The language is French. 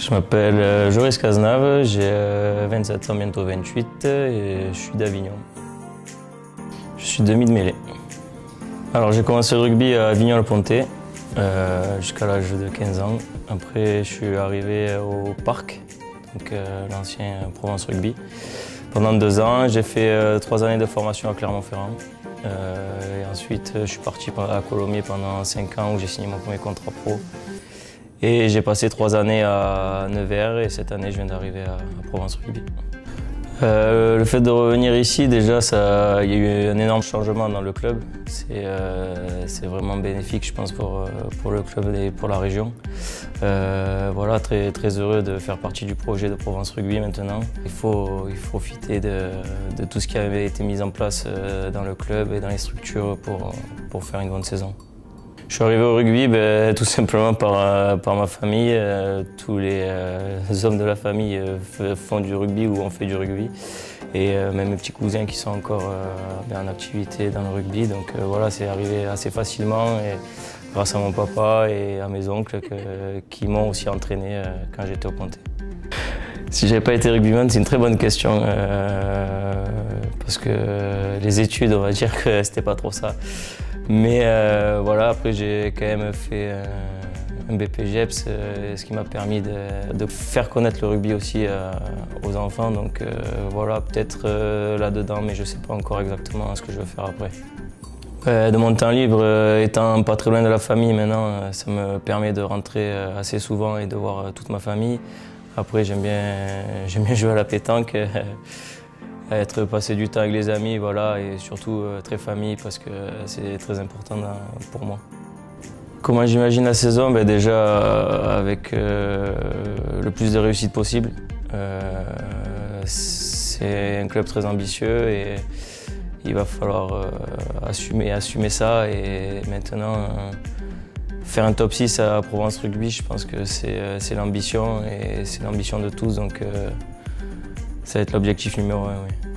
Je m'appelle Joris Cazenave, j'ai 27 ans, bientôt 28 et je suis d'Avignon. Je suis demi de mêlée. Alors j'ai commencé le rugby à Avignon-le-Pontet jusqu'à l'âge de 15 ans. Après je suis arrivé au Parc, donc l'ancien Provence Rugby. Pendant 2 ans, j'ai fait 3 années de formation à Clermont-Ferrand. Et ensuite je suis parti à Colomiers pendant 5 ans où j'ai signé mon premier contrat pro. Et j'ai passé 3 années à Nevers et cette année je viens d'arriver à Provence Rugby. Le fait de revenir ici, déjà, il y a eu un énorme changement dans le club. C'est vraiment bénéfique, je pense, pour le club et pour la région. Voilà, très, très heureux de faire partie du projet de Provence Rugby maintenant. Il faut profiter de tout ce qui avait été mis en place dans le club et dans les structures pour faire une bonne saison. Je suis arrivé au rugby tout simplement par ma famille. Tous les hommes de la famille font du rugby ou ont fait du rugby. Et même mes petits cousins qui sont encore en activité dans le rugby. Donc voilà, c'est arrivé assez facilement et grâce à mon papa et à mes oncles qui m'ont aussi entraîné quand j'étais au Pontet. Si j'avais pas été rugbyman, c'est une très bonne question parce que les études, on va dire que c'était pas trop ça. Mais voilà, après j'ai quand même fait un BPGEPS, ce qui m'a permis de faire connaître le rugby aussi aux enfants. Donc voilà, peut-être là-dedans, mais je ne sais pas encore exactement ce que je veux faire après. De mon temps libre, étant pas très loin de la famille maintenant, ça me permet de rentrer assez souvent et de voir toute ma famille. Après, j'aime bien jouer à la pétanque. Passer du temps avec les amis, voilà, et surtout très famille parce que c'est très important pour moi. Comment j'imagine la saison? Déjà avec le plus de réussite possible. C'est un club très ambitieux et il va falloir assumer ça et maintenant faire un top 6 à Provence Rugby, je pense que c'est l'ambition et c'est l'ambition de tous. Donc, ça va être l'objectif numéro 1, oui.